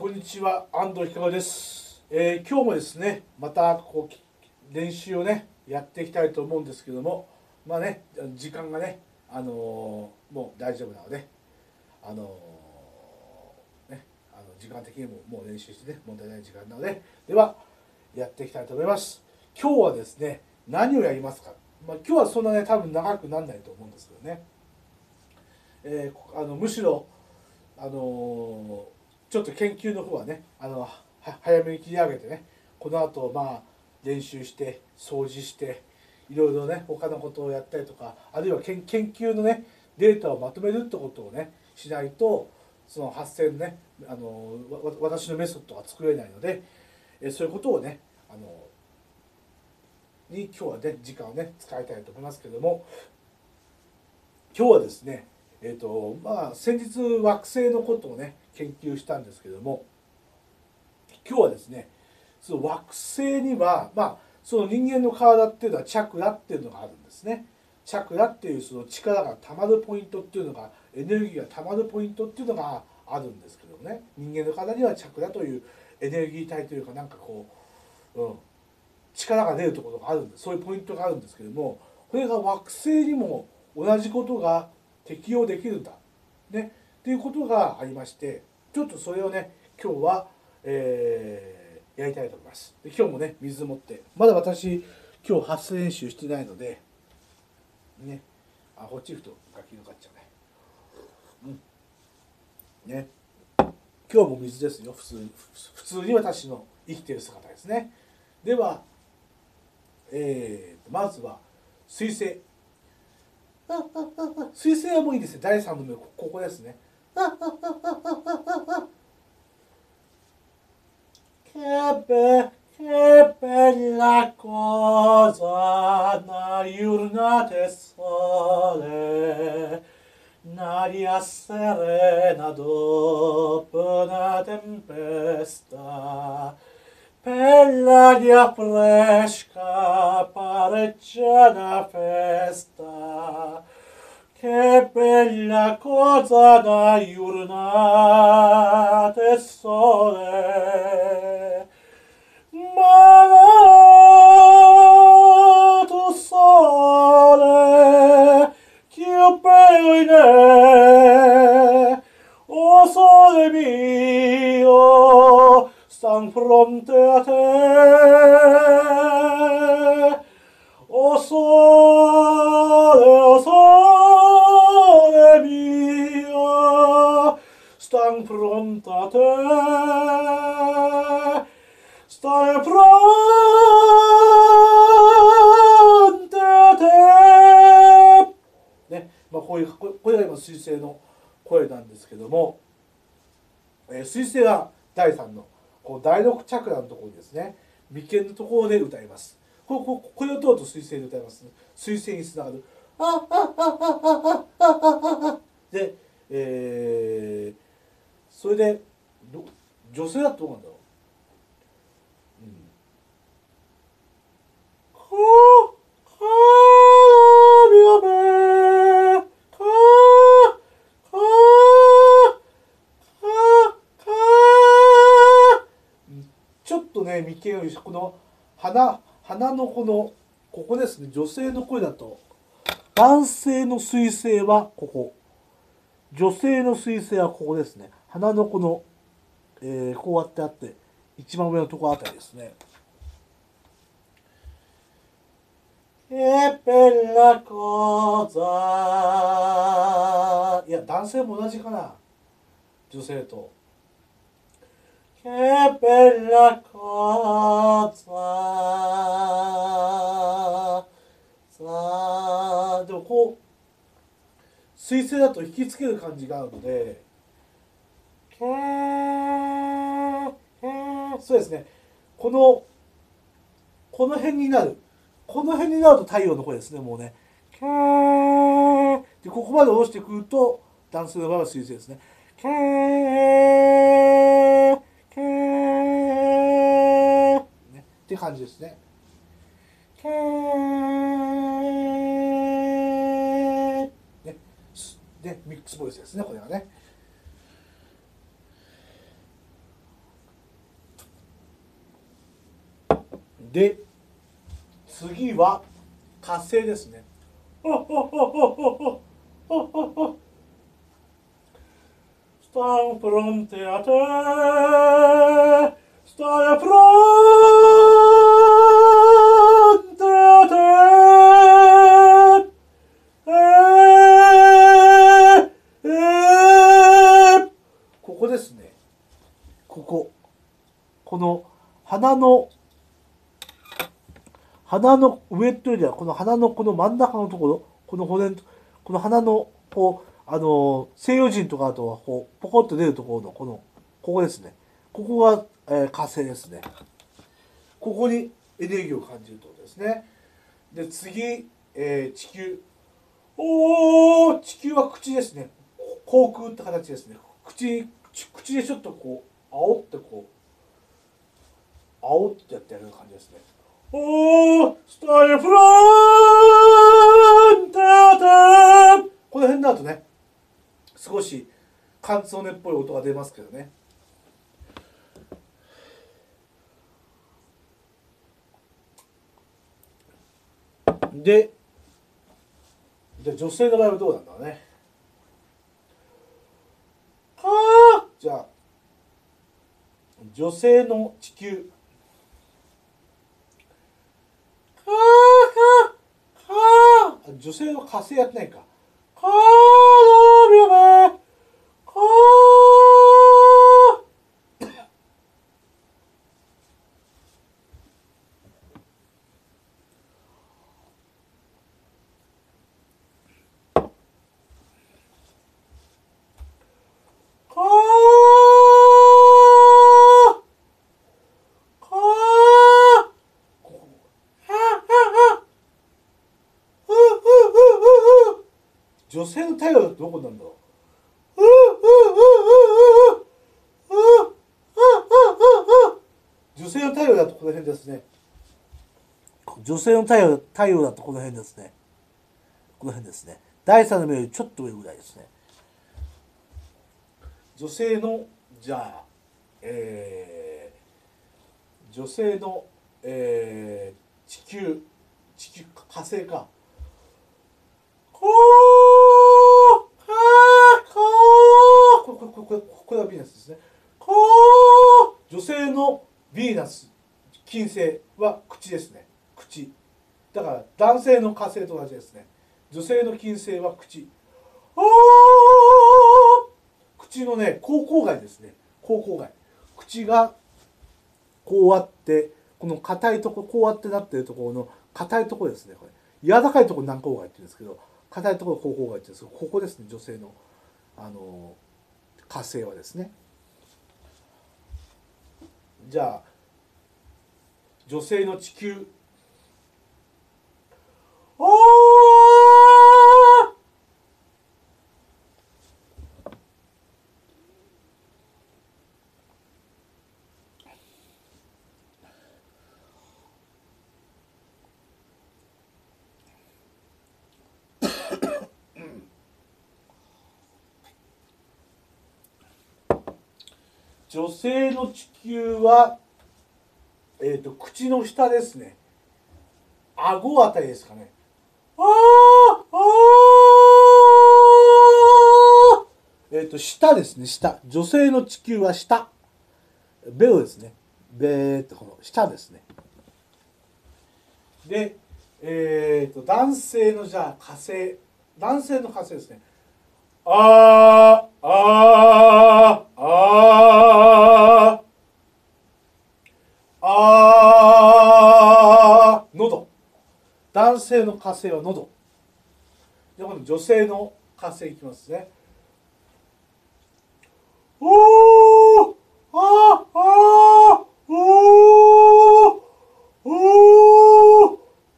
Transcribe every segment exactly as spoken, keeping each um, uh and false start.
こんにちは、安藤ひかるです。えー今日もですね、またこう練習をねやっていきたいと思うんですけども、まあね、時間がね、あのーもう大丈夫なので、あのーね、あの時間的にももう練習してね問題ない時間なので、ではやっていきたいと思います。今日はですね、何をやりますか。まあ、今日はそんなね多分長くならないと思うんですけどね、えーあのむしろあのーちょっと研究の方はね、あのは早めに切り上げてね、この後まあ練習して掃除していろいろね他のことをやったりとか、あるいは研研究のねデータをまとめるってことをねしないと、その発生のね、あのわ私のメソッドが作れないので、えそういうことをねあのに今日はね時間をね使いたいと思いますけれども、今日はですね、えーとまあ、先日惑星のことをね研究したんですけども、今日はですね、その惑星には、まあ、その人間の体っていうのはチャクラっていうのがあるんですね。チャクラっていうその力がたまるポイントっていうのが、エネルギーがたまるポイントっていうのがあるんですけどもね、人間の体にはチャクラというエネルギー体というか、なんかこう、うん、力が出るところがあるんです。そういうポイントがあるんですけども、これが惑星にも同じことが適用できるんだ、ね、っていうことがありまして、ちょっとそれをね今日は、えーやりたいと思います。で今日もね水持って、まだ私今日発声練習してないのでね、あこっち行くとガキのかっちゃうね、うんね、今日も水ですよ。普通に普通に私の生きている姿ですね。では、えー、まずは水星。水星はもういいですね。だいさんの目、ここですね。Che, be, che bella cosa una giornata sole, un'aria serena dopo una tempesta, bella aria fresca, pareggia una festa. Che bella cosa da giornate sole, malato sole, che bene, o sole mio, stan fronte a te, o sole, o sole mio, stan fronte a te, stai fronte a te ね、まあこういうこれが今水星の声なんですけども、えー、水星はだいさんのこうだいろくチャクラのところにですね、眉間のところで歌います。これここれを通ると水星で歌います、ね。水星につながる。あああああああで、えー、それで女性だとどうなんだろう。うん、ちょっとね眉間よりこの鼻鼻のこのここですね。女性の声だと、男性の水星はここ、女性の水星はここですね。鼻のこの、えー、こうやってあって一番上のところあたりですね。Che bella cosa。いや男性も同じかな、女性と。Che bella cosa。さあでもこう水星だと引きつける感じがあるので、けーけーそうですね。このこの辺になる。この辺になると太陽の声ですね、もうね。けーで、ここまで下ろしてくると、男性の場合は水星ですね。けーけー、ね、って感じですね。けーね、で、ミックスボイスですね、これはね。 で次は火星ですね。スターフロンティアテスターフロンティアテえー、えー、ここですね。こここの鼻の鼻の上っていうよりはこの鼻のこの真ん中のところ、この骨、この鼻のこうあの西洋人とかだとこうポコッと出るところのこのここですね。ここが、えー、火星ですね。ここにエネルギーを感じるところですね。で次、えー、地球。おお、地球は口ですね。口腔って形ですね。口口でちょっとこう煽ってこう煽ってやってやる感じですね。おー、スタイフランテーテこの辺だとね、少しカンツォーネっぽい音が出ますけどね。で、じゃあ女性の場合はどうなんだろうね。はあ、じゃあ女性の地球。女性の火星やってないか。かーよね。かー。かー。かー。女性の太陽ってどこなんだろう。女性の太陽だとこの辺ですね。女性の太陽太陽だとこの辺ですね。この辺ですね。だいさんの目よりちょっと上ぐらいですね。女性のじゃあ、えー、女性の、えー、地球地球火星か。こーかーこーこれこれこれこれはヴィーナスですね。こー女性のヴィーナス金星は口ですね。口だから男性の火星と同じですね。女性の金星は口。あー口のね口腔外ですね。口腔外。口がこうあってこの硬いところこうあってなってるところの硬いところですね。これ柔らかいところ軟口外って言うんですけど、硬いところ口腔外って言うんですけど、ここですね。女性のあの火星はですね。じゃあ女性の地球。おー女性の地球は、えーと、口の下ですね。顎あたりですかね。あーあーえっ、ー、と下ですね。下。女性の地球は下。ベロですね。ベーってこの下ですね。で、えっ、ー、と男性のじゃあ火星。男性の火星ですね。あーあーあーあー喉。男性の火星は喉。で今度女性の火星いきますね。おーあーあーおーおー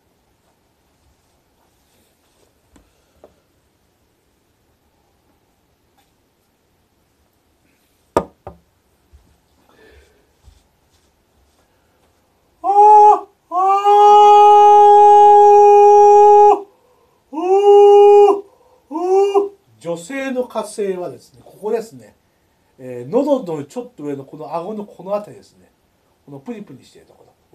女性の火星はですね、ここですね、えー、喉のちょっと上のこの顎のこの辺りですね、このプニプニしているところ、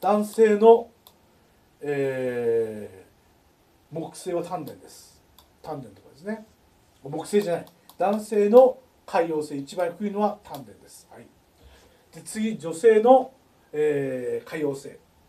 男性の、えー、木星は丹田です。丹田とかですね。木星じゃない。男性の海洋星一番低いのは丹田です。はい、で次、女性の、えー、海洋星。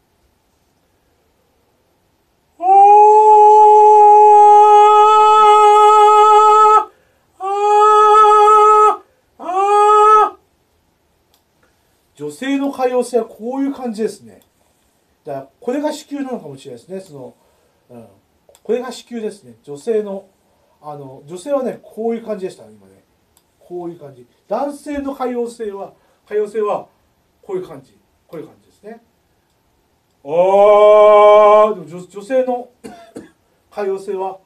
女性の海洋星はこういう感じですね。だからこれが子宮なのかもしれないですね。その、うん、これが子宮ですね。女性のあの女性はねこういう感じでしたね今ね。こういう感じ。男性の海洋星は海洋星はこういう感じ。こういう感じですね。ああ、でも 女, 女性の海洋星は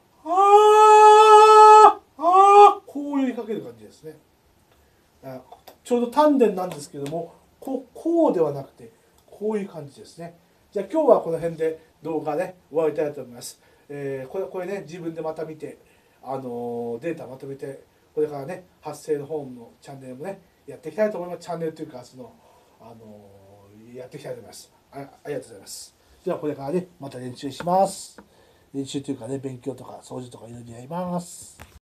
あああこういうかける感じですね。ちょうど丹田なんですけども、こう、こうではなくてこういう感じですね。じゃあ今日はこの辺で動画ね終わりたいと思います。えー、これこれね自分でまた見て、あのー、データまとめてこれからね発声の本のチャンネルもねやっていきたいと思います。チャンネルというかその、あのー、やっていきたいと思います。あ、ありがとうございます。ではこれからねまた練習します。練習というかね勉強とか掃除とかいろいろやります。